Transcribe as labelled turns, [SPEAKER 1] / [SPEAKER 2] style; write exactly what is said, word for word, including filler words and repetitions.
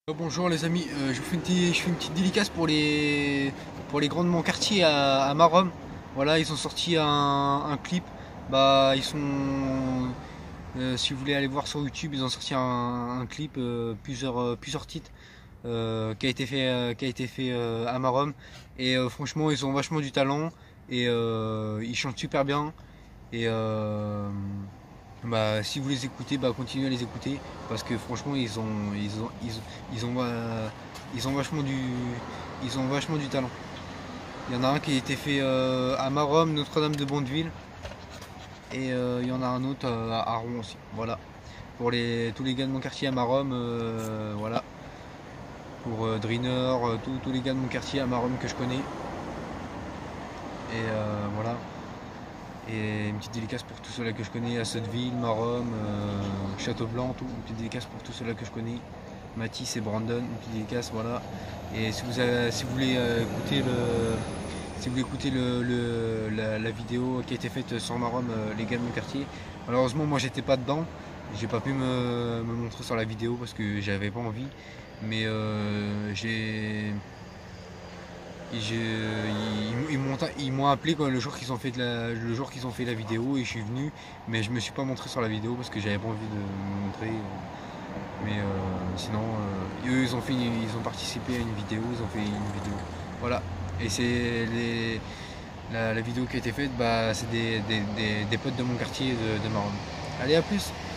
[SPEAKER 1] Euh, Bonjour les amis, Euh, je, vous fais une petite, je fais une petite dédicace pour les, pour les grands de mon quartier à, à Marom. Voilà, ils ont sorti un, un clip. Bah, ils sont, euh, si vous voulez aller voir sur YouTube, ils ont sorti un, un clip, euh, plusieurs, euh, plusieurs titres euh, qui a été fait, euh, qui a été fait euh, à Marom. Et euh, franchement, ils ont vachement du talent et euh, ils chantent super bien. Et euh, bah, si vous les écoutez, bah, continuez à les écouter parce que franchement ils ont ils ont ils ont ils ont, euh, ils ont vachement du ils ont vachement du talent. Il y en a un qui a été fait euh, à Marom, Notre-Dame de Bondeville et euh, il y en a un autre euh, à Rouen aussi. Voilà. Pour les tous les gars de mon quartier à Marom, euh, voilà. Pour euh, Driner, euh, tous, tous les gars de mon quartier à Marom que je connais. Et euh, voilà. Et une petite dédicace pour tous ceux-là que je connais, à Sotteville, Marom, euh, Château-Blanc, tout. Une petite dédicace pour tous ceux-là que je connais, Mathis et Brandon, une petite dédicace, voilà. Et si vous, avez- si vous voulez euh, écouter, le, si vous voulez écouter le, le- la, la vidéo qui a été faite sur Marom, euh, les gars de mon quartier, malheureusement moi j'étais pas dedans, j'ai pas pu me, me montrer sur la vidéo parce que j'avais pas envie, mais euh, j'ai et je- ils, ils m'ont ils m'ont appelé quoi, le jour qu'ils ont fait de la, le jour qu'ils ont fait la vidéo et je suis venu, mais je me suis pas montré sur la vidéo parce que j'avais pas envie de me montrer. Mais euh, sinon, euh, eux ils ont fait, ils ont participé à une vidéo, ils ont fait une vidéo. Voilà. Et c'est les, la, la vidéo qui a été faite, bah c'est des, des, des- des potes de mon quartier de, de Maron. Allez, à plus.